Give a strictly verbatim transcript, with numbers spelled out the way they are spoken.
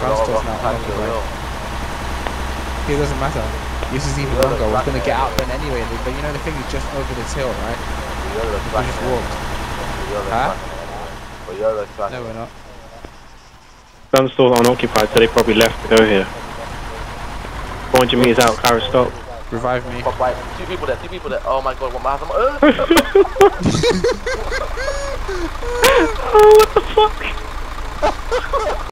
front to us now. It doesn't matter. This is even longer. We're gonna get out then anyway. But you know the thing is just over this hill, right? We just walked. Huh? No, we're not. Gun store's unoccupied, so they probably left to go here. four hundred meters out, Clara, stop. Revive me. Two people there, two people there. Oh my god, what my Oh, what the fuck?